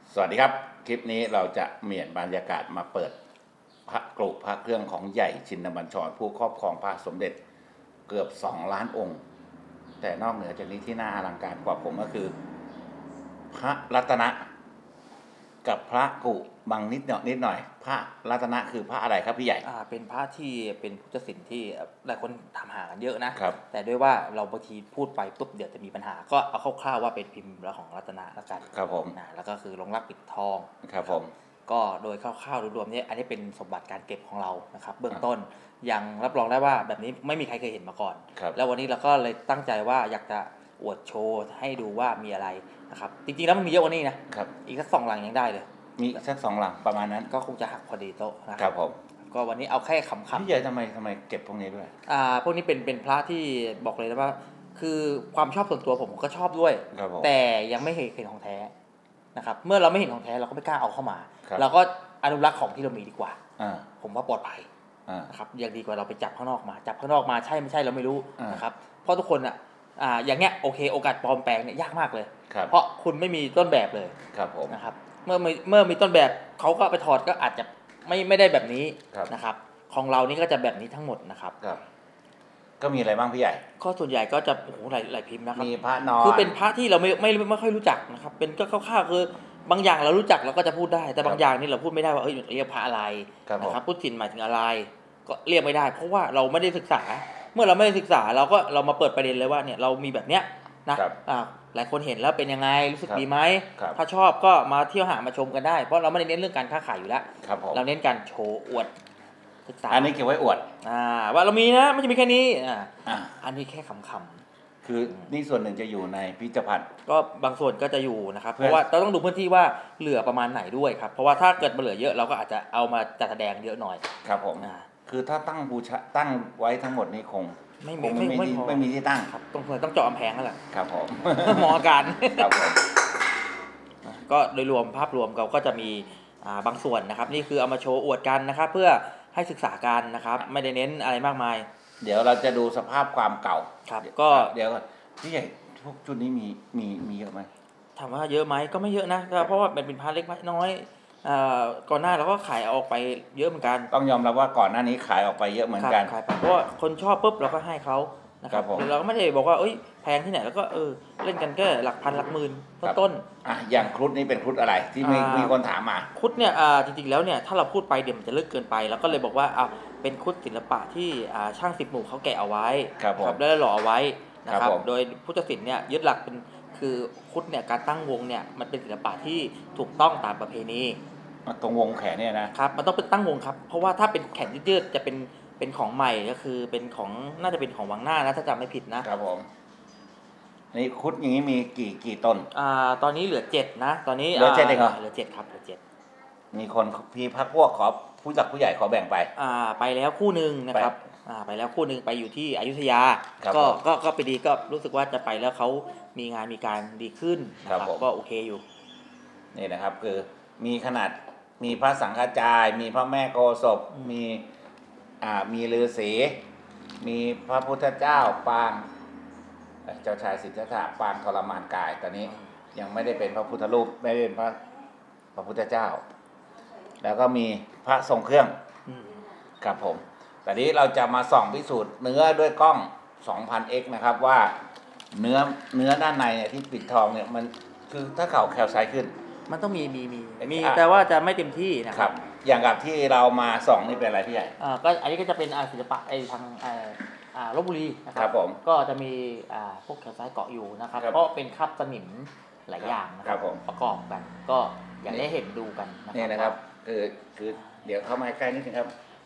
สวัสดีครับคลิปนี้เราจะเปลี่ยนบรรยากาศมาเปิดพระกรุพระเครื่องของใหญ่ชินบัญชรผู้ครอบครองพระสมเด็จเกือบ2 ล้านองค์แต่นอกเหนือจากนี้ที่น่าอลังการกว่าผมก็คือพระรัตนะกับพระกุบางนิดหน่อยพระรัตนะคือพระอะไรครับพี่ใหญ่เป็นพระที่เป็นพุทธศิลป์ที่หลายคนถามหากันเยอะนะครับแต่ด้วยว่าเราบางทีพูดไปปุ๊บเดี๋ยวจะมีปัญหาก็เอาคร่าวๆว่าเป็นพิมพ์ของรัตนะแล้วกันครับผมแล้วก็คือลงรักปิดทองครับผมก็โดยคร่าวๆรวมๆนี้อันนี้เป็นสมบัติการเก็บของเรานะครับเบื้องต้นยังรับรองได้ว่าแบบนี้ไม่มีใครเคยเห็นมาก่อนแล้ววันนี้เราก็เลยตั้งใจว่าอยากจะอวดโชว์ให้ดูว่ามีอะไรนะครับจริงๆแล้วมันมีเยอะกว่านี้นะครับอีกสัก2 หลังยังได้เลยมีสัก2 หลังประมาณนั้นก็คงจะหักพอดีโต๊ะนะครับผมก็วันนี้เอาแค่ขำๆพี่ใหญ่ทำไมเก็บพวกนี้ด้วยพวกนี้เป็นพระที่บอกเลยนะว่าคือความชอบส่วนตัวผมก็ชอบด้วยแต่ยังไม่เห็นของแท้นะครับเมื่อเราไม่เห็นของแท้เราก็ไม่กล้าเอาเข้ามาเราก็อนุรักษ์ของที่เรามีดีกว่าผมว่าปลอดภัยนะครับยังดีกว่าเราไปจับข้างนอกมาจับข้างนอกมาใช่ไม่ใช่เราไม่รู้นะครับเพราะทุกคนอย่างเงี้ยโอเคโอกาสปลอมแปลงเนี่ยยากมากเลยเพราะคุณไม่มีต้นแบบเลยนะครับเมื่อมีต้นแบบเขาก็ไปถอดก็อาจจะไม่ได้แบบนี้นะครับของเรานี่ก็จะแบบนี้ทั้งหมดนะครับก็มีอะไรบ้างพี่ใหญ่ก็ส่วนใหญ่ก็จะโอ้โหหลายพิมพ์นะครับมีพระนอนคือเป็นพระที่เราไม่ค่อยรู้จักนะครับเป็นก็คร่าวๆคือบางอย่างเรารู้จักเราก็จะพูดได้แต่บางอย่างนี่เราพูดไม่ได้ว่าเรียกพระอะไรนะครับพุทธศิลป์หมายถึงอะไรก็เรียกไม่ได้เพราะว่าเราไม่ได้ศึกษาเมื่อเราไม่ได้ศึกษาเรามาเปิดประเด็นเลยว่าเนี่ยเรามีแบบเนี้ยนะหลายคนเห็นแล้วเป็นยังไงรู้สึกดีไหมถ้าชอบก็มาเที่ยวหามาชมกันได้เพราะเราไม่ได้เน้นเรื่องการค้าขายอยู่แล้วเราเน้นการโชว์อวดศึกษาอันนี้เก็บไว้อวดว่าเรามีนะไม่ใช่มีแค่นี้อันนี้แค่ขำๆคือนี่ส่วนหนึ่งจะอยู่ในพิพิธภัณฑ์ก็บางส่วนก็จะอยู่นะครับเพราะว่าเราต้องดูพื้นที่ว่าเหลือประมาณไหนด้วยครับเพราะว่าถ้าเกิดมันเหลือเยอะเราก็อาจจะเอามาจัดแสดงเยอะหน่อยครับผมคือถ้าตั้งบูชาตั้งไว้ทั้งหมดนี่คงไม่มีที่ตั้งครับต้องเจาะกำแพงนั่นแหละครับผมมองอาการครับผมก็โดยรวมภาพรวมเราก็จะมีบางส่วนนะครับนี่คือเอามาโชว์อวดกันนะครับเพื่อให้ศึกษากันนะครับไม่ได้เน้นอะไรมากมายเดี๋ยวเราจะดูสภาพความเก่าครับก็เดี๋ยวพี่ใหญ่ทุกชุดนี้มีเยอะไหมถามว่าเยอะไหมก็ไม่เยอะนะเพราะว่าเป็นพาร์ทเล็กน้อยก่อนหน้าเราก็ขายออกไปเยอะเหมือนกันต้องยอมรับว่าก่อนหน้านี้ขายออกไปเยอะเหมือนกันขายไปเพราะว่าคนชอบปุ๊บเราก็ให้เขานะครับเราก็ไม่ได้บอกว่าแพงที่ไหนแล้วก็เล่นกันแค่หลักพันหลักหมื่นต้นอย่างครุฑนี้เป็นครุฑอะไรที่มีคนถามมาครุฑเนี่ยจริงๆแล้วเนี่ยถ้าเราพูดไปเดี๋ยวมันจะลึกเกินไปแล้วก็เลยบอกว่าเป็นครุฑศิลปะที่ช่าง10 หมู่เขาแกะเอาไว้ครับแล้วหล่อเอาไว้นะครับโดยพุทธศิลป์เนี่ยยึดหลักเป็นคือครุฑเนี่ยการตั้งวงเนี่ยมันเป็นศิลปะที่ถูกต้องตามประเพณีตรงวงแขนเนี่ยนะครับมันต้องเป็นตั้งวงครับเพราะว่าถ้าเป็นแขนยืดๆจะเป็นของใหม่ก็คือเป็นของน่าจะเป็นของวังหน้านะถ้าจำไม่ผิดนะครับผมนี่ครุฑอย่างนี้มีกี่ต้นตอนนี้เหลือ7นะตอนนี้เหลือ7เองเหรอเหลือ7ครับเหลือ7 มีคนพี่พักพวกขอผู้หลักผู้ใหญ่ขอแบ่งไปไปแล้วคู่นึงนะครับไปแล้วคู่นึงไปอยู่ที่อยุธยาก็ไปดีก็รู้สึกว่าจะไปแล้วเขามีงานมีการดีขึ้นนะครับก็โอเคอยู่นี่นะครับคือมีขนาดมีพระสังฆจายมีพระแม่โกศพมีฤาษีมีพระพุทธเจ้าปางเจ้าชายสิทธัตถะปางทรมานกายตอนนี้ยังไม่ได้เป็นพระพุทธรูปไม่ได้เป็นพระพุทธเจ้าแล้วก็มีพระทรงเครื่องครับผมแต่นี้เราจะมาส่องพิสูจน์เนื้อด้วยกล้อง 2000x นะครับว่าเนื้อด้านในเนี่ยที่ปิดทองเนี่ยมันคือถ้าเข่าแคลไซด์ขึ้นมันต้องมีแต่ว่าจะไม่เต็มที่นะครับอย่างกับที่เรามาส่องนี่เป็นอะไรพี่ใหญ่ก็อันนี้ก็จะเป็นศิลปะทางลพบุรีนะครับผมก็จะมีพวกแคลไซด์เกาะอยู่นะครับเพราะเป็นคราบสนิมหลายอย่างนะครับประกอบกันก็อยากได้เห็นดูกันนี่นะครับคือเดี๋ยวเข้ามาใกล้นิดนึงครับ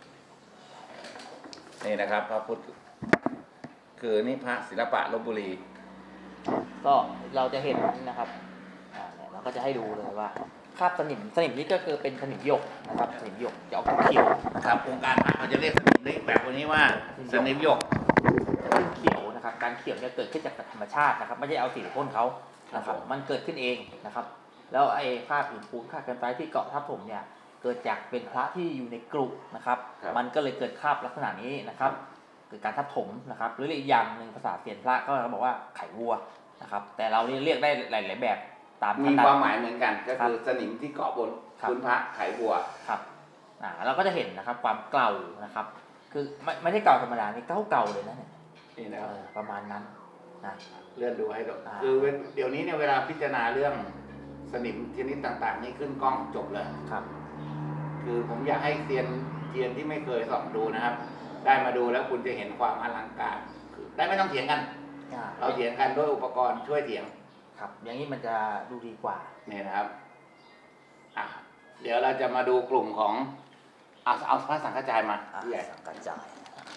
นี่นะครับพระพุทธคือนี่พระศิลปะลพบุรีก็เราจะเห็นนะครับเราก็จะให้ดูเลยว่าคราบสนิมนี่ก็คือเป็นสนิมหยกนะครับสนิมหยกจะออกเขียวครับองค์การพระเขาจะเรียกสนิมนี้แบบนี้ว่าสนิมหยกเขียวนะครับการเขียวเนี่ยเกิดขึ้นจากธรรมชาตินะครับไม่ใช่เอาสีพ่นเขานะครับมันเกิดขึ้นเองนะครับแล้วไอ้คราบหินปูนคราบกันไฟที่เกาะทับถมเนี่ยเกิดจากเป็นพระที่อยู่ในกรุนะครับมันก็เลยเกิดคราบลักษณะนี้นะครับเกิดการทับถมนะครับหรืออีกอย่างหนึ่งภาษาเซียนพระก็บอกว่าไขวัวนะครับแต่เราเรียกได้หลายแบบตามมีความหมายเหมือนกันก็คือสนิมที่เกาะบนพื้นพระไขบัวครับเราก็จะเห็นนะครับความเก่านะครับคือไม่ใช่เก่าธรรมดานี่เก่าเลยนะเนี่ยนี่นะครับประมาณนั้นนะเลื่อนดูให้ดูคือเดี๋ยวนี้เนี่ยเวลาพิจารณาเรื่องสนิมชนิดต่างๆนี่ขึ้นกล้องจบเลยครับคือผมอยากให้เซียนที่ไม่เคยส่องดูนะครับ ได้มาดูแล้วคุณจะเห็นความอลังการคือได้ไม่ต้องเถียงกันเราเถียงกันด้วยอุปกรณ์ช่วยเถียงครับอย่างนี้มันจะดูดีกว่านี่นะครับเดี๋ยวเราจะมาดูกลุ่มของเอาพระสังฆจายมาที่ใหญ่สังฆจาย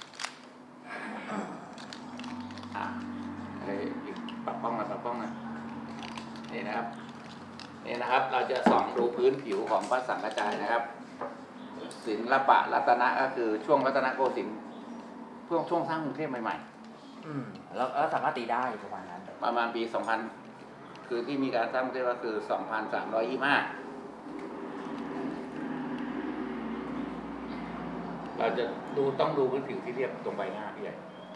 อะไรปรับป้องนะนี่นะครับเราจะส่องดูพื้นผิวของพระสังฆจายนะครับศิลปะรัตนะก็คือช่วงรัตนโกสินทร์ช่วงสร้างกรุงเทพใหม่ๆแล้วสามารถตีได้ประมาณนั้นประมาณปี 2000คือที่มีการสร้างกรุงเทพก็คือ 2325เราจะต้องดูพื้นผิวที่เรียบตรงใบหน้าพี่ใหญ่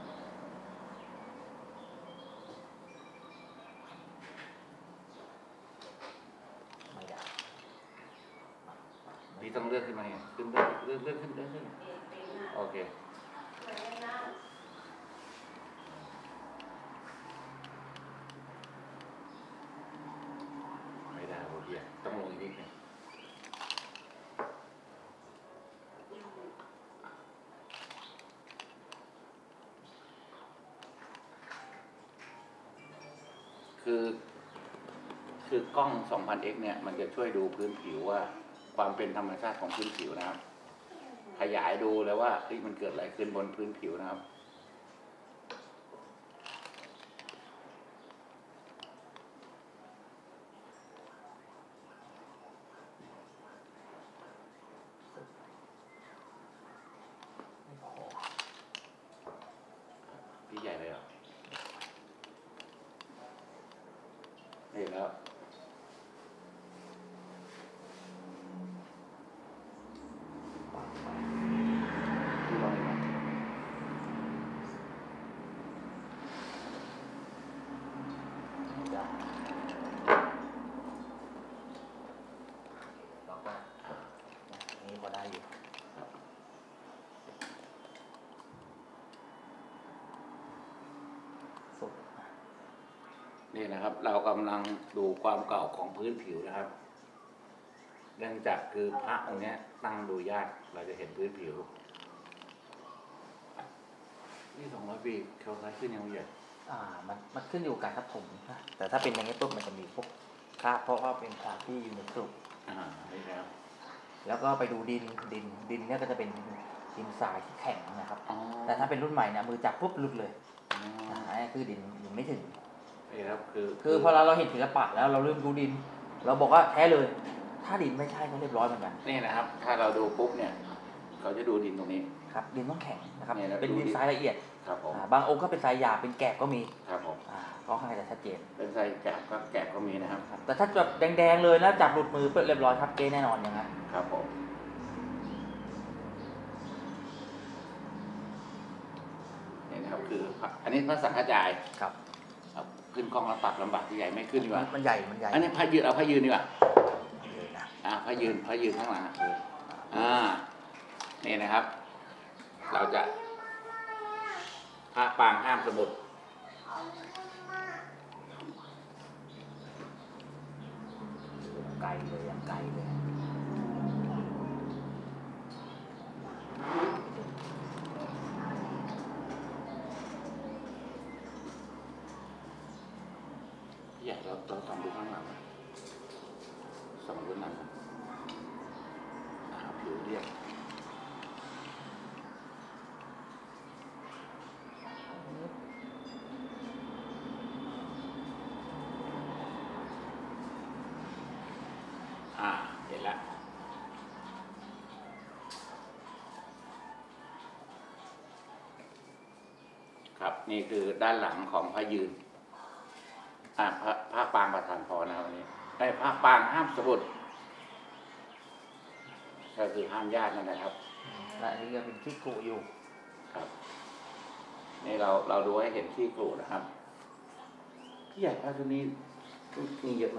นี่ต้องเลื่อนขึ้นมาเนี่ยขึ้นเลื่อนขึ้นโอเคไม่ได้โอเคต้องลงอีกนิดนึงคือกล้อง 2000x เนี่ยมันจะช่วยดูพื้นผิวว่าความเป็นธรรมชาติของพื้นผิวนะครับขยายดูแล้วว่ามันเกิดอะไรขึ้นบนพื้นผิวนะครับพี่ใหญ่เลยเหรอนี่แล้วนี่นะครับเรากำลังดูความเก่าของพื้นผิวนะครับเนื่องจากคือพระองค์นี้ตั้งดูยากเราจะเห็นพื้นผิวนี่200 ปีเขาคล้ายขึ้นยังไงมันขึ้นอยู่กับการทับถมนะแต่ถ้าเป็นอย่างนี้ปุ๊บมันจะมีพวกคราบเพราะว่าเป็นคราบที่อยู่ในกลุ่มนี่ครับแล้วก็ไปดูดินเนี่ยก็จะเป็นดินทรายที่แข็งนะครับแต่ถ้าเป็นรุ่นใหม่เนี่ยมือจับปุ๊บหลุดเลยนี่คือดินไม่ถึงนี่ครับคือพอเราเห็นศิลปะแล้วเราเริ่มดูดินเราบอกว่าแท้เลยถ้าดินไม่ใช่ก็เรียบร้อยเหมือนกันนี่นะครับถ้าเราดูปุ๊บเนี่ยเขาจะดูดินตรงนี้ครับดินต้องแข็งนะครับเป็นดินทรายละเอียดครับผมบางองค์ก็เป็นทรายหยาบเป็นแกบก็มีครับผมก็ให้จะชัดเจนเป็นทรายแกบก็มีนะครับแต่ถ้าแบบแดงๆเลยนะจับหลุดมือเรียบร้อยครับเก้แน่นอนอย่างนั้นครับผมนี่นะครับคืออันนี้พระสังฆจายครับขึ้นกล้องแล้วปรับลำบากที่ใหญ่ไม่ขึ้นดีกว่ามันใหญ่อันนี้พระยืนเอาพระยืนดีกว่าพระยืนข้างหลังนี่นะครับเราจะพระปางห้ามสมุดไกลเลยยังไกลเลยใหญ่เราส่องดูข้างหลังส่องดูหนังผิวเรียบเห็นแล้วครับนี่คือด้านหลังของพระยืนพระปางประธานพรนะครับวันนี้พระปางห้ามสมุดก็คือห้ามญาตินั่นแหละครับและอันนี้ก็เป็นที่กรุอยู่ครับนี่เราดูให้เห็นที่กรุนะครับพี่ใหญ่พระชุดนี้มีเยอะไหม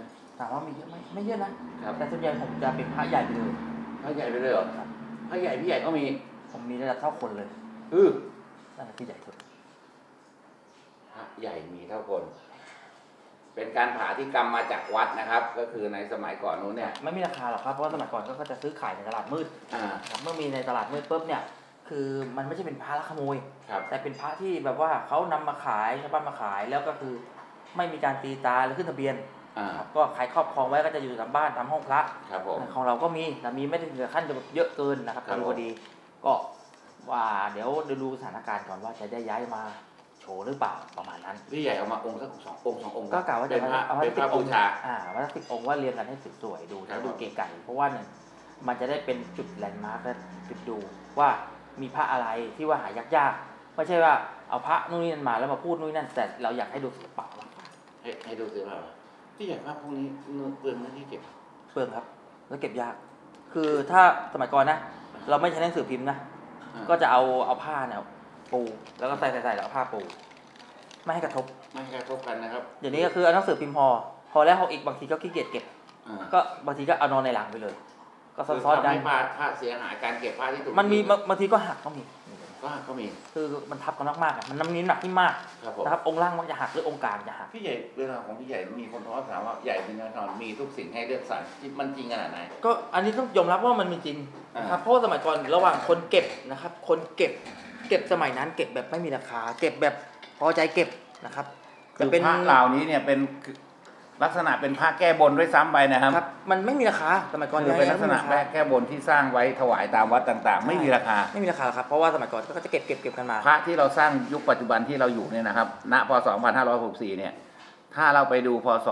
ถามว่ามีเยอะไหมไม่เยอะนะครับแต่ส่วนใหญ่ผมจะเป็นพระใหญ่ไปเลยพระใหญ่ไปเลยเหรอพระใหญ่พี่ใหญ่ก็มีผมมีระดับเท่าคนเลยนั่นคือใหญ่สุดพระใหญ่มีเท่าคนเป็นการผ่าที่กรรมมาจากวัดนะครับ ก็คือในสมัยก่อนนู้นเนี่ยไม่มีราคาหรอกครับเพราะว่าสมัยก่อนก็จะซื้อขายในตลาดมืดเมื่อมีในตลาดมืดปุ๊บเนี่ยคือมันไม่ใช่เป็นพระลักขโมยแต่เป็นพระที่แบบว่าเขานำมาขายชาวบ้านมาขายแล้วก็คือไม่มีการตีตาหรือขึ้นทะเบียนก็ใครครอบครองไว้ก็จะอยู่ตามบ้านตามห้องพระของเราก็มีแต่มีไม่ได้ถึงขั้นจะเยอะเกินนะครับดูพอดีก็ว่าเดี๋ยวดูสถานการณ์ก่อนว่าจะได้ย้ายมาโชว์หรือเปล่าประมาณนั้นพี่ใหญ่เอามาองค์สัก2 องค์ 2 องค์ก็กล่าวว่าจะเอามาติดองค์ว่าติดองค์ว่าเรียงกันให้สวยๆดูแล้วดูเก๋ไก่เพราะว่าเนี่ยมันจะได้เป็นจุดแลนด์มาร์คและจุดดูว่ามีพระอะไรที่ว่าหายากๆไม่ใช่ว่าเอาพระนู่นนี่นั่นมาแล้วมาพูดนู่นนี่นั่นแต่เราอยากให้ดูศิลปะให้ดูศิลปะพี่ใหญ่พระพวกนี้เปลืองที่เก็บเปลืองครับแล้วเก็บยากคือถ้าสมัยก่อนนะเราไม่ใช้หนังสือพิมพ์นะก็จะเอาผ้าเนี่ยปูแล้วก็ใส่แล้วผ้าปูไม่ให้กระทบกันนะครับเดี๋ยวนี้ก็คือเอาหนังสือพิมพ์พอแล้วอีกบางทีก็ขี้เกียจเก็บก็บางทีก็เอานอนในหลังไปเลยก็ซ้อนๆกันผ้าเสียหายการเก็บผ้าที่ถูกมันมีบางทีก็หักก็มีคือมันทับกันมากๆมันน้ำนิ้นหนักที่มากนะครับองค์ล่างมันจะหักหรือองค์กลางจะหักพี่ใหญ่เรื่องของพี่ใหญ่มีคนท้อถามว่าใหญ่เป็นแน่นอนมีทุกสิ่งให้เลือกสรรมันจริงขนาดไหนก็อันนี้ต้องยอมรับว่ามันมีจริงนะครับเพราะสมัยก่อนระหว่างคนเก็บนะครับคนเก็บสมัยนั้นเก็บแบบไม่มีราคาเก็บแบบพอใจเก็บนะครับคือพระเหล่านี้เนี่ยเป็นลักษณะเป็นพระแก้บนด้วยซ้ำไปนะครับมันไม่มีราคาสมัยก่อนเป็นลักษณะแก้บนที่สร้างไว้ถวายตามวัดต่างๆไม่มีราคาครับเพราะว่าสมัยก่อนก็จะเก็บกันมาพระที่เราสร้างยุคปัจจุบันที่เราอยู่เนี่ยนะครับณพศ2564เนี่ยถ้าเราไปดูพศ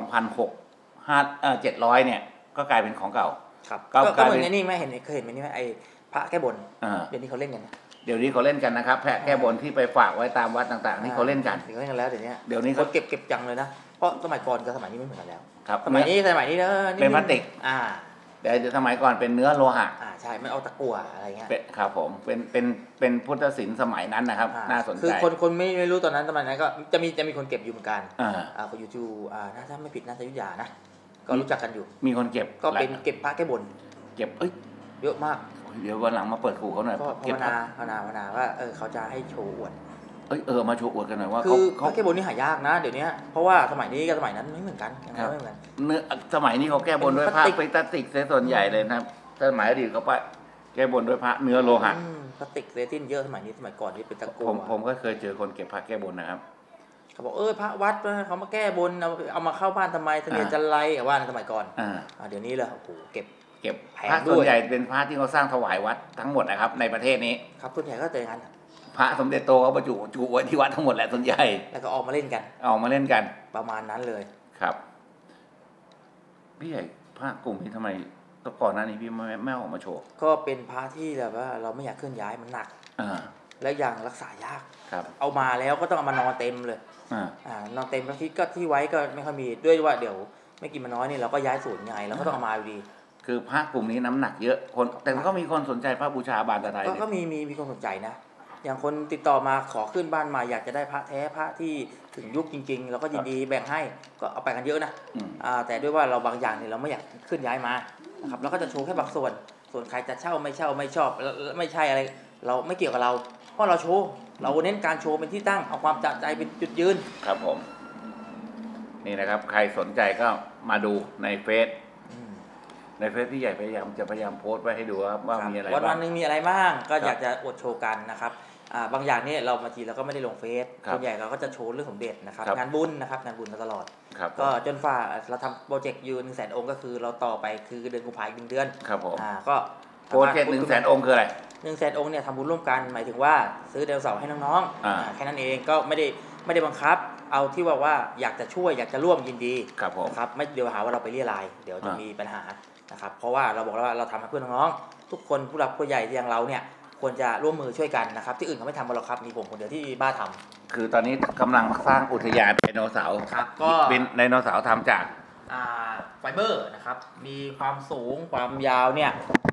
700เนี่ยก็กลายเป็นของเก่าครับก็เหมือนนี่ไม่เคยเห็นไหมนี่ไอ้พระแก้บนเดี๋ยวนี้เขาเล่นกันเดี๋ยวนี้เขาเล่นกันนะครับแพะแก้บนที่ไปฝากไว้ตามวัดต่างๆนี่เขาเล่นกันแล้วเดี๋ยวนี้เขาเก็บจังเลยนะเพราะสมัยก่อนกับสมัยนี้ไม่เหมือนกันแล้วครับสมัยนี้เนอะเป็นพลาสติกแต่สมัยก่อนเป็นเนื้อโลหะใช่ไม่เอาตะกั่วอะไรเงี้ยครับผมเป็นพุทธศิลป์สมัยนั้นนะครับน่าสนใจคือคนไม่รู้ตอนนั้นสมัยนั้นก็จะมีคนเก็บอยู่เหมือนกันเขาอยู่ที่ถ้าไม่ผิดน่าจะอยุธยานะก็รู้จักกันอยู่มีคนเก็บก็เป็นเก็บพระแก้บนเก็บเยอะมากเดี๋ยววันหลังมาเปิดขู่เขาหน่อยก็ภาวนาว่าเขาจะให้โชว์อวดมาโชว์อวดกันหน่อยว่าคือพระแก้บนนี่หายากนะเดี๋ยวนี้เพราะว่าสมัยนี้กับสมัยนั้นไม่เหมือนกันไม่เหมือนเนื้อสมัยนี้เขาแก้บนด้วยผ้าพลาสติกส่วนใหญ่เลยนะครับสมัยอดีตเขาแก้บนด้วยพระเนื้อโลหะพลาสติกเรซินเยอะสมัยนี้สมัยก่อนที่เป็นตะกั่วผมก็เคยเจอคนเก็บพระแก้บนนะครับเขาบอกพระวัดเขามาแก้บนเอามาเข้าบ้านทำไมเสนียดจันไรว่าในสมัยก่อนเดี๋ยวนี้เลยโอ้โหเก็บพระส่วนใหญ่เป็นพระที่เขาสร้างถวายวัดทั้งหมดนะครับในประเทศนี้ครับส่วนใหญ่ก็เจอกันพระสมเด็จโตเขาบรรจุไว้ที่วัดทั้งหมดแหละส่วนใหญ่แล้วก็ออกมาเล่นกันประมาณนั้นเลยครับพี่ใหญ่พระกลุ่มนี้ทำไมก่อนหน้านี้พี่ไม่ออกมาโชว์ก็เป็นพระที่แบบว่าเราไม่อยากเคลื่อนย้ายมันหนักและอย่างรักษายากเอามาแล้วก็ต้องเอามานอนเต็มเลยนอนเต็มบางทีก็ที่ไว้ก็ไม่ค่อยมีด้วยว่าเดี๋ยวไม่กินมาน้อยนี่เราก็ย้ายสูตรไงเราก็ต้องเอามาอยู่ดีคือพระกลุ่มนี้น้ำหนักเยอะคนแต่ก็มีคนสนใจพระบูชาบานตะไทยก็มีคนสนใจนะอย่างคนติดต่อมาขอขึ้นบ้านมาอยากจะได้พระแท้พระที่ถึงยุคจริงๆเราก็ยินดีแบ่งให้ก็เอาไปกันเยอะนะแต่ด้วยว่าเราบางอย่างเนี่ยเราไม่อยากขึ้นย้ายมานะครับเราก็จะโชว์แค่บางส่วนใครจะเช่าไม่ชอบไม่ใช่อะไรเราไม่เกี่ยวกับเราเพราะเราโชว์เราเน้นการโชว์เป็นที่ตั้งเอาความจากใจเป็นจุดยืนครับผมนี่นะครับใครสนใจก็มาดูในเฟซพี่ใหญ่พยายามโพสต์ไว้ให้ดูว่ามีอะไรบ้างวันนึงมีอะไรบ้างก็อยากจะอวดโชว์กันนะครับบางอย่างนี่เราบางทีเราก็ไม่ได้ลงเฟซส่วนใหญ่เราก็จะโชว์เรื่องสมเด็จนะครับงานบุญนะครับงานบุญมาตลอดก็จนฝ่าเราทำโปรเจกต์ยืน100,000 องค์ก็คือเราต่อไปคือเดือนกุมภาพันธ์อีก1 เดือนครับผมก็โปรเจกต์100,000 องค์คืออะไร 100,000 องค์เนี่ยทำบุญร่วมกันหมายถึงว่าซื้อไดโนเสาร์ให้น้องๆแค่นั้นเองก็ไม่ได้บังคับเอาที่ว่าอยากจะช่วยอยากจะร่วมยินดีครับไม่เดี๋ยวหาว่าเราไปเรี่ยรายเดี๋ยวจะมีปัญหานะครับเพราะว่าเราบอกแล้วว่าเราทำให้เพื่อนน้องๆทุกคนผู้หลักผู้ใหญ่อย่างเราเนี่ยควรจะร่วมมือช่วยกันนะครับที่อื่นเขาไม่ทำกันหรอกครับมีผมคนเดียวที่บ้าทำคือตอนนี้กำลังสร้างอุทยานไดโนเสาร์ก็เป็นไดโนเสาร์ทำจากไฟเบอร์นะครับมีความสูงความยาวเนี่ย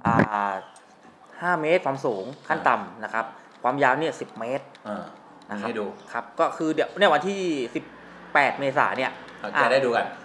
5 เมตรความสูงขั้นต่ำนะครับความยาวเนี่ย10 เมตรนะครับให้ดูครับก็คือเดี๋ยวเนี่ยวันที่18 เมษายนเนี่ยจะได้ดูกัน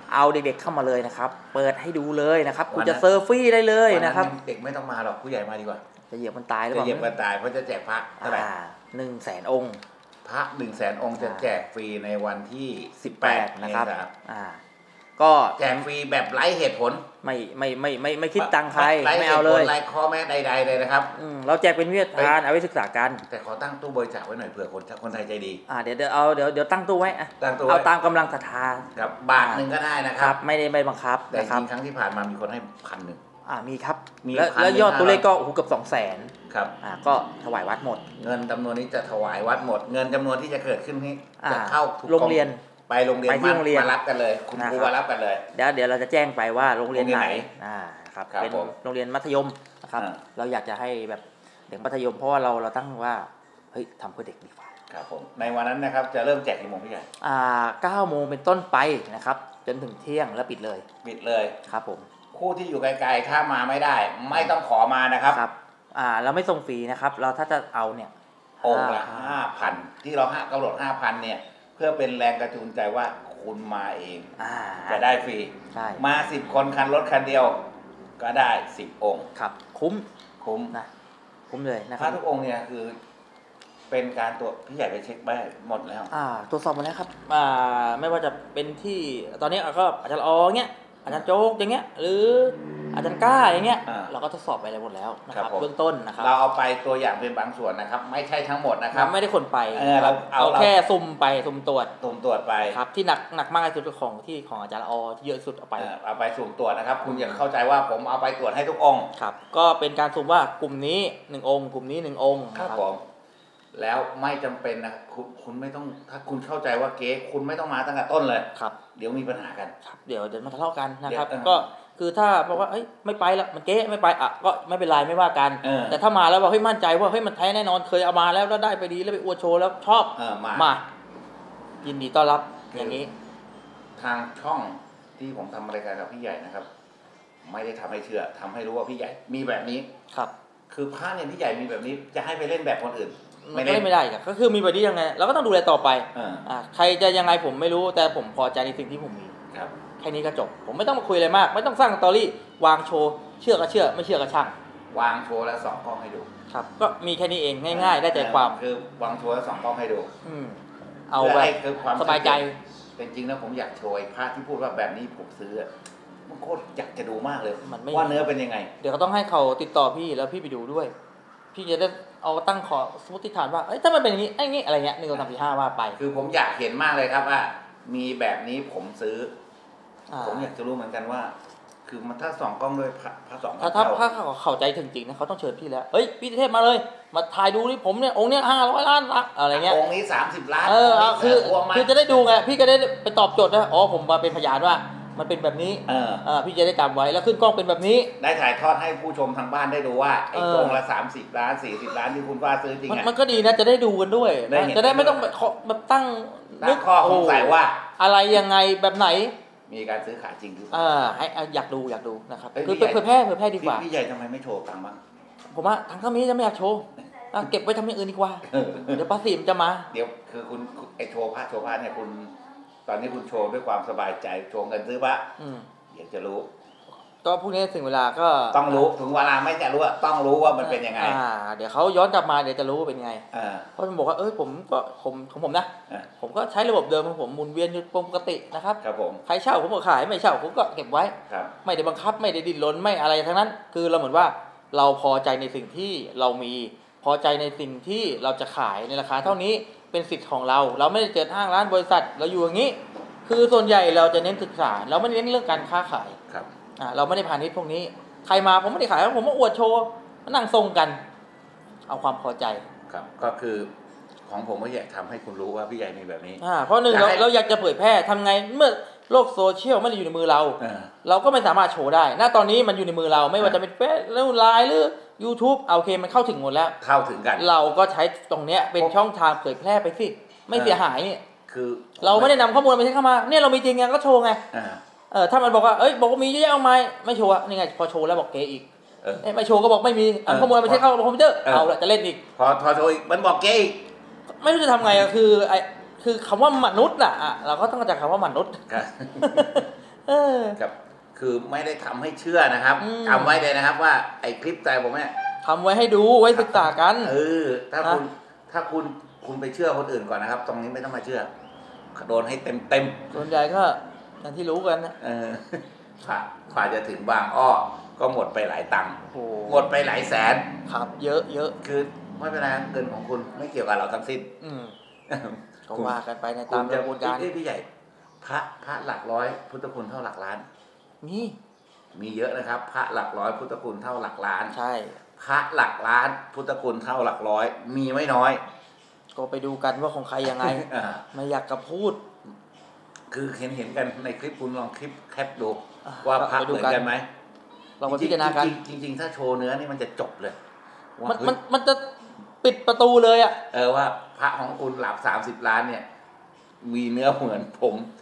เอาเด็กๆเข้ามาเลยนะครับเปิดให้ดูเลยนะครับคุณจะเซอร์ฟรี่ได้เลยนะครับเด็กไม่ต้องมาหรอกผู้ใหญ่มาดีกว่าจะเหยียบมันตายหรือเปล่าจะเหยียบมันตายเพราะจะแจกพระเท่าไหร่ 100,000 องค์พระ100,000 องค์จะแจกฟรีในวันที่18นะครับก็แจกฟรีแบบไร้เหตุผลไม่คิดตังค์ใครไม่เอาเลยไร้ข้อแม้ใดๆเลยนะครับเราแจกเป็นวิทยาทานเอาไว้ศึกษากันแต่ขอตั้งตู้บริจาคไว้หน่อยเผื่อคนไทยใจดีเดี๋ยวตั้งตู้ไว้เอาตามกำลังศรัทธาครับบาทนึงก็ได้นะครับไม่บังคับแต่จริงครั้งที่ผ่านมามีคนให้1,000 มีครับแล้วยอดตัวเลขก็เกือบ200,000 ครับก็ถวายวัดหมดเงินจำนวนนี้จะถวายวัดหมดเงินจำนวนที่จะเกิดขึ้นนี้จะเข้าโรงเรียนไปโรงเรียนมารับกันเลยคุณครูมารับกันเลยเดี๋ยวเราจะแจ้งไปว่าโรงเรียนไหนครับเป็นโรงเรียนมัธยมนะครับเราอยากจะให้แบบเด็กมัธยมเพราะว่าเราตั้งว่าเฮ้ยทำเพื่อเด็กดีกว่าครับผมในวันนั้นนะครับจะเริ่มแจกกี่โมงพี่ใหญ่ 9 โมงเป็นต้นไปนะครับจนถึงเที่ยงแล้วปิดเลยครับผมคู่ที่อยู่ไกลๆถ้ามาไม่ได้ไม่ต้องขอมานะครับเราไม่ส่งฟรีนะครับเราถ้าจะเอาเนี่ยองค์ละ 5,000 ที่เรากำหนด 5,000 เนี่ยเพื่อเป็นแรงกระตุ้นใจว่าคุณมาเองจะได้ฟรีมา10 คนคันรถคันเดียวก็ได้10 องค์ครับคุ้มนะคุ้มเลยนะครับทุกองค์เนี่ยคือเป็นการตรวจพี่ใหญ่ไปเช็คไปหมดแล้วตรวจสอบหมดแล้วครับไม่ว่าจะเป็นที่ตอนนี้ก็อาจารย์เงี้ยอาจารย์โจ๊กอย่างเงี้ยหรืออาจารย์ก้าอย่างเงี้ยเราก็ทดสอบไปแล้วหมดแล้วนะครับเบื้องต้นนะครับเราเอาไปตัวอย่างเป็นบางส่วนนะครับไม่ใช่ทั้งหมดนะครับไม่ได้คนไปเราแค่สุ่มตรวจไปครับที่หนักมากที่สุดของอาจารย์ที่เยอะสุดเอาไปสุ่มตรวจนะครับคุณอย่าเข้าใจว่าผมเอาไปตรวจให้ทุกองค์ครับก็เป็นการสุ่มว่ากลุ่มนี้1 องค์กลุ่มนี้1 องค์ครับผมแล้วไม่จำเป็นนะคุณไม่ต้องถ้าคุณเข้าใจว่าเก๊คุณไม่ต้องมาตั้งแต่ต้นเลยครับเดี๋ยวมีปัญหากันครับเดี๋ยวมาทะเลาะกันนะครับก็คือถ้าบอกว่าไม่ไปแล้วมันเก๊ไม่ไปก็ไม่เป็นไรไม่ว่ากันแต่ถ้ามาแล้วบอกมั่นใจว่ามันแท้แน่นอนเคยเอามาแล้วได้ไปดีแล้วไปอวดโชว์แล้วชอบมายินดีต้อนรับอย่างนี้ทางช่องที่ผมทำรายการกับพี่ใหญ่นะครับไม่ได้ทำให้เชื่อทำให้รู้ว่าพี่ใหญ่มีแบบนี้ครับคือพระเนี่ยพี่ใหญ่มีแบบนี้จะให้ไปเล่นแบบคนอื่นไม่ได้ก็คือมีแบบนี้ยังไงเราก็ต้องดูแลต่อไปใครจะยังไงผมไม่รู้แต่ผมพอใจในสิ่งที่ผมมีแค่นี้ก็จบผมไม่ต้องมาคุยอะไรมากไม่ต้องสร้างสตอรี่วางโชว์เชื่อก็เชื่อไม่เชื่อก็ช่างวางโชว์แล้ว2 กล้องให้ดูครับก็มีแค่นี้เองง่ายๆได้ใจความคือวางโชว์แล้ว2 กล้องให้ดูเอาไว้สบายใจเป็นจริงนะผมอยากโชว์พระที่พูดว่าแบบนี้ผมซื้อมันโคตรอยากจะดูมากเลยว่าเนื้อเป็นยังไงเดี๋ยวก็ต้องให้เขาติดต่อพี่แล้วพี่ไปดูด้วยพี่จะได้เอาตั้งขอสมมติฐานว่าถ้ามันเป็นอย่างนี้อะไรเงี้ย1 2 3 4 5ว่าไปคือผมอยากเห็นมากเลยครับว่ามีแบบนี้ผมซื้อผมอยากจะรู้เหมือนกันว่าคือมันถ้า2 กล้องด้วยพระ2 ถ้าเข้าใจถึงจริงนะเขาต้องเชิญพี่แล้วพี่เทพมาเลยมาถ่ายดูนี่ผมเนี่ยองค์เนี้ย500 ล้านอะไรเงี้ยองค์นี้30 ล้านคือจะได้ดูไงพี่ก็ได้ไปตอบโจทย์นะผมมาเป็นพยานว่ามันเป็นแบบนี้พี่จะได้จำไว้แล้วขึ้นกล้องเป็นแบบนี้ได้ถ่ายทอดให้ผู้ชมทางบ้านได้ดูว่าไอ้กล้องละ30 ล้าน40 ล้านที่คุณว่าซื้อจริงมันก็ดีนะจะได้ดูกันด้วยจะได้ไม่ต้องแบบตั้งข้อสงสัยว่าอะไรยังไงแบบไหนมีการซื้อขายจริงหรือเปล่าอยากดูนะครับคือเผยแพร่ดีกว่าพี่ใหญ่ทำไมไม่โชว์ตังบ้างผมว่าทางข้ามีจะไม่อยากโชว์เก็บไว้ทำอย่างอื่นดีกว่าเดี๋ยวภาษีมันจะมาเดี๋ยวคือคุณไอโชว์พระเนี่ยคุณตอนนี้คุณโชว์ด้วยความสบายใจโชว์เงินซื้อพระอยากจะรู้ก็พวกนี้ถึงเวลาก็ต้องรู้ถึงเวลาไม่จะรู้ต้องรู้ว่ามันเป็นยังไงเดี๋ยวเขาย้อนกลับมาเดี๋ยวจะรู้ว่าเป็นไงเพราะผมบอกว่าผมก็ของผมนะผมก็ใช้ระบบเดิมของผมหมุนเวียนอยู่ปกตินะครับครับผมใครเช่าผมก็ขายไม่เช่าผมก็เก็บไว้ไม่ได้บังคับไม่ได้ดิ้นรนไม่อะไรทั้งนั้นคือเราเหมือนว่าเราพอใจในสิ่งที่เรามีพอใจในสิ่งที่เราจะขายในราคาเท่านี้เป็นสิทธิ์ของเราไม่ได้เจอห้างร้านบริษัทเราอยู่อย่างนี้คือส่วนใหญ่เราจะเน้นศึกษาเราไม่เน้นเรื่องการค้าขายเราไม่ได้พาณิชย์พวกนี้ใครมาผมไม่ได้ขายผมมาอวดโชว์มานั่งทรงกันเอาความพอใจครับก็คือของผมก็อยากทำให้คุณรู้ว่าพี่ใหญ่มีแบบนี้เพราะหนึ่งเราอยากจะเผยแพร่ทำไงเมื่อโลกโซเชียลไม่ได้อยู่ในมือเราก็ไม่สามารถโชว์ได้ณตอนนี้มันอยู่ในมือเราไม่ว่าจะเป็นเฟซหรือไลน์หรือ YouTube โอเคมันเข้าถึงหมดแล้วเข้าถึงกันเราก็ใช้ตรงเนี้ยเป็นช่องทางเผยแพร่ไปสิไม่เสียหายเนี่ยคือเราไม่ได้นำข้อมูลไปใช้เข้ามาเนี่ยเรามีจริงไงก็โชว์ไงถ้ามันบอกว่าบอกว่ามีเยอะแยะเอาไหมไม่โชว์นี่ไงพอโชว์แล้วบอกเก๋อีกไม่โชว์ก็บอกไม่มีข้อมูลไม่ใช่เข้าคอมพิวเตอร์เอาละจะเล่นอีกพอโชว์อีกมันบอกเก๋อีกไม่รู้จะทำไงคือคำว่ามนุษย์น่ะเราก็ต้องเข้าใจคำว่ามนุษย์กับคือไม่ได้ทำให้เชื่อนะครับจำไว้เลยนะครับว่าไอ้คลิปใจผมเนี่ยทำไว้ให้ดูไว้ศึกษากันถ้าคุณไปเชื่อคนอื่นก่อนนะครับตรงนี้ไม่ต้องมาเชื่อโดนให้เต็มส่วนใหญ่ก็อย่างที่รู้กันนะกว่าจะถึงบางอ้อก็หมดไปหลายตังค์หมดไปหลายแสนครับเยอะคือไม่เป็นไรเงินของคุณไม่เกี่ยวกับเราทั้งสิ้นก็ว่ากันไปในตามกระบวนการพี่ใหญ่พระหลักร้อยพุทธคุณเท่าหลักล้านมีเยอะนะครับพระหลักร้อยพุทธคุณเท่าหลักล้านใช่พระหลักล้านพุทธคุณเท่าหลักร้อยมีไม่น้อยก็ไปดูกันว่าของใครยังไงไม่อยากจะพูดคือเห็นกันในคลิปคุณลองคลิปแคปดูว่าพระเหมือนกันไหมลองมาพิจารณากันจริงถ้าโชว์เนื้อนี่มันจะจบเลยมันจะปิดประตูเลยอ่ะว่าพระของคุณหลับ30 ล้านเนี่ยมีเนื้อเหมือนผม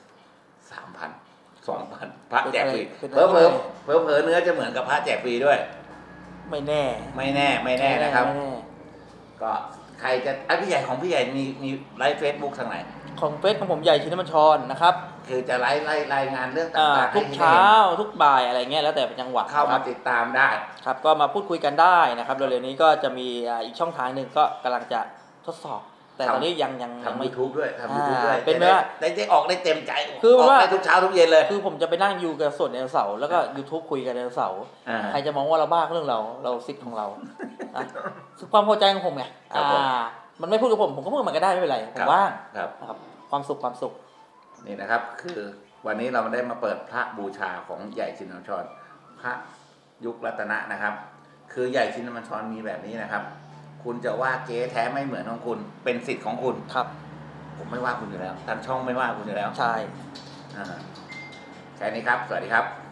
3,000 2,000 พระแจกฟรีเผลอเนื้อจะเหมือนกับพระแจกฟรีด้วยไม่แน่นะครับก็ใครจะพี่ใหญ่ของพี่ใหญ่มีไลฟ์เฟซบุ๊กทางไหนของเฟซของผมใหญ่ชินมัญชรนะครับคือจะไลฟ์รายงานเรื่องต่างๆทุกเช้าทุกบ่ายอะไรเงี้ยแล้วแต่จังหวะเข้ามาติดตามได้ครับก็มาพูดคุยกันได้นะครับเร็วๆนี้ก็จะมีอีกช่องทางหนึ่งก็กำลังจะทดสอบแต่ตอนนี้ยังทำ YouTube ด้วยทำ YouTube ด้วยเป็นว่าได้ออกได้เต็มใจคือว่าทุกเช้าทุกเย็นเลยคือผมจะไปนั่งอยู่กับส่วนไดโนเสาร์แล้วก็ YouTube คุยกันไดโนเสาร์ใครจะมองว่าเราบ้าเรื่องเราซิกของเราความพอใจของผมไงมันไม่พูดกับผมก็พูดมันก็ได้ไม่เป็นไรผมว่างนะครับความสุขนี่นะครับคือวันนี้เราได้มาเปิดพระบูชาของใหญ่ชินมัญชรพระยุครัตนะนะครับคือใหญ่ชินมัญชรมีแบบนี้นะครับคุณจะว่าเก๊แท้ไม่เหมือนของคุณเป็นสิทธิ์ของคุณครับผมไม่ว่าคุณอยู่แล้วทางช่องไม่ว่าคุณอยู่แล้วใช่แค่นี้ครับสวัสดีครับ